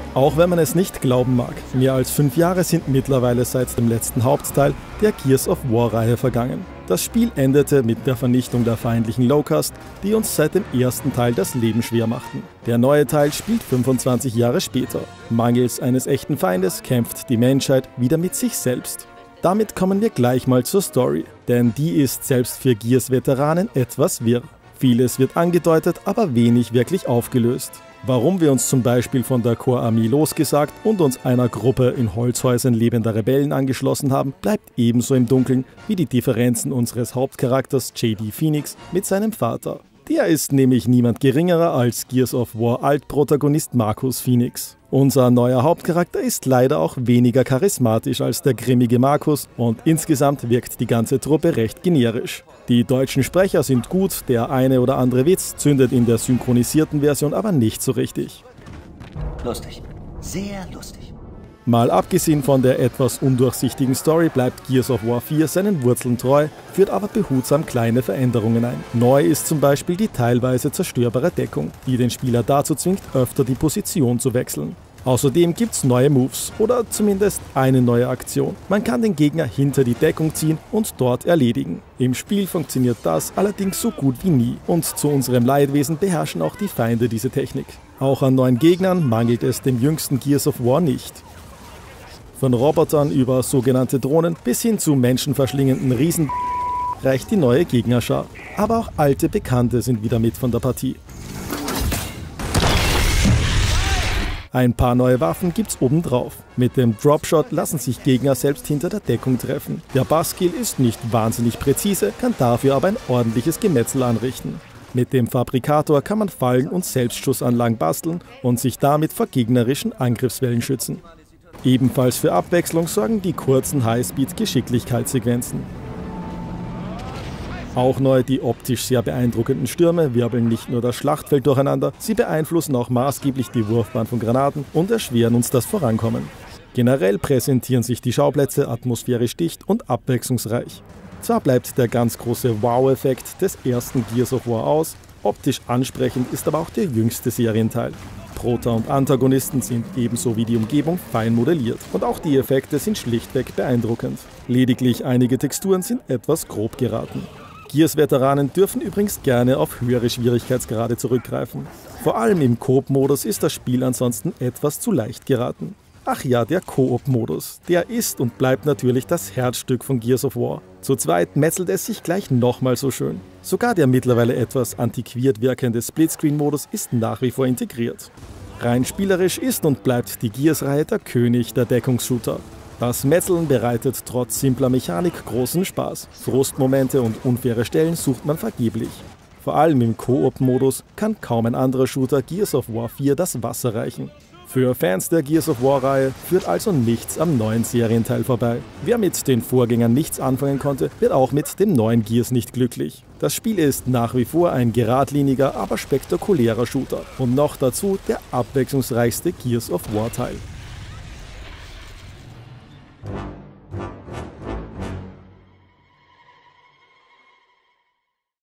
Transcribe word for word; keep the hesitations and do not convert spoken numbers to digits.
Auch wenn man es nicht glauben mag, mehr als fünf Jahre sind mittlerweile seit dem letzten Hauptteil der Gears of War-Reihe vergangen. Das Spiel endete mit der Vernichtung der feindlichen Locust, die uns seit dem ersten Teil das Leben schwer machten. Der neue Teil spielt fünfundzwanzig Jahre später. Mangels eines echten Feindes kämpft die Menschheit wieder mit sich selbst. Damit kommen wir gleich mal zur Story, denn die ist selbst für Gears-Veteranen etwas wirr. Vieles wird angedeutet, aber wenig wirklich aufgelöst. Warum wir uns zum Beispiel von der Core-Armee losgesagt und uns einer Gruppe in Holzhäusern lebender Rebellen angeschlossen haben, bleibt ebenso im Dunkeln wie die Differenzen unseres Hauptcharakters J D Phoenix mit seinem Vater. Der ist nämlich niemand geringerer als Gears of War Altprotagonist Marcus Phoenix. Unser neuer Hauptcharakter ist leider auch weniger charismatisch als der grimmige Marcus und insgesamt wirkt die ganze Truppe recht generisch. Die deutschen Sprecher sind gut, der eine oder andere Witz zündet in der synchronisierten Version aber nicht so richtig. Lustig. Sehr lustig. Mal abgesehen von der etwas undurchsichtigen Story bleibt Gears of War vier seinen Wurzeln treu, führt aber behutsam kleine Veränderungen ein. Neu ist zum Beispiel die teilweise zerstörbare Deckung, die den Spieler dazu zwingt, öfter die Position zu wechseln. Außerdem gibt's neue Moves oder zumindest eine neue Aktion. Man kann den Gegner hinter die Deckung ziehen und dort erledigen. Im Spiel funktioniert das allerdings so gut wie nie und zu unserem Leidwesen beherrschen auch die Feinde diese Technik. Auch an neuen Gegnern mangelt es dem jüngsten Gears of War nicht. Von Robotern über sogenannte Drohnen bis hin zu menschenverschlingenden Riesen reicht die neue Gegnerschar. Aber auch alte Bekannte sind wieder mit von der Partie. Ein paar neue Waffen gibt's obendrauf. Mit dem Dropshot lassen sich Gegner selbst hinter der Deckung treffen. Der Buzzkill ist nicht wahnsinnig präzise, kann dafür aber ein ordentliches Gemetzel anrichten. Mit dem Fabrikator kann man Fallen und Selbstschussanlagen basteln und sich damit vor gegnerischen Angriffswellen schützen. Ebenfalls für Abwechslung sorgen die kurzen Highspeed-Geschicklichkeitssequenzen. Auch neu die optisch sehr beeindruckenden Stürme wirbeln nicht nur das Schlachtfeld durcheinander, sie beeinflussen auch maßgeblich die Wurfbahn von Granaten und erschweren uns das Vorankommen. Generell präsentieren sich die Schauplätze atmosphärisch dicht und abwechslungsreich. Zwar bleibt der ganz große Wow-Effekt des ersten Gears of War aus, optisch ansprechend ist aber auch der jüngste Serienteil. Prota und Antagonisten sind ebenso wie die Umgebung fein modelliert und auch die Effekte sind schlichtweg beeindruckend. Lediglich einige Texturen sind etwas grob geraten. Gears-Veteranen dürfen übrigens gerne auf höhere Schwierigkeitsgrade zurückgreifen. Vor allem im Koop-Modus ist das Spiel ansonsten etwas zu leicht geraten. Ach ja, der Koop-Modus. Der ist und bleibt natürlich das Herzstück von Gears of War. Zu zweit metzelt es sich gleich nochmal so schön. Sogar der mittlerweile etwas antiquiert wirkende Splitscreen-Modus ist nach wie vor integriert. Rein spielerisch ist und bleibt die Gears-Reihe der König der Deckungsshooter. Das Metzeln bereitet trotz simpler Mechanik großen Spaß. Frustmomente und unfaire Stellen sucht man vergeblich. Vor allem im Koop-Modus kann kaum ein anderer Shooter Gears of War vier das Wasser reichen. Für Fans der Gears of War-Reihe führt also nichts am neuen Serienteil vorbei. Wer mit den Vorgängern nichts anfangen konnte, wird auch mit dem neuen Gears nicht glücklich. Das Spiel ist nach wie vor ein geradliniger, aber spektakulärer Shooter. Und noch dazu der abwechslungsreichste Gears of War-Teil.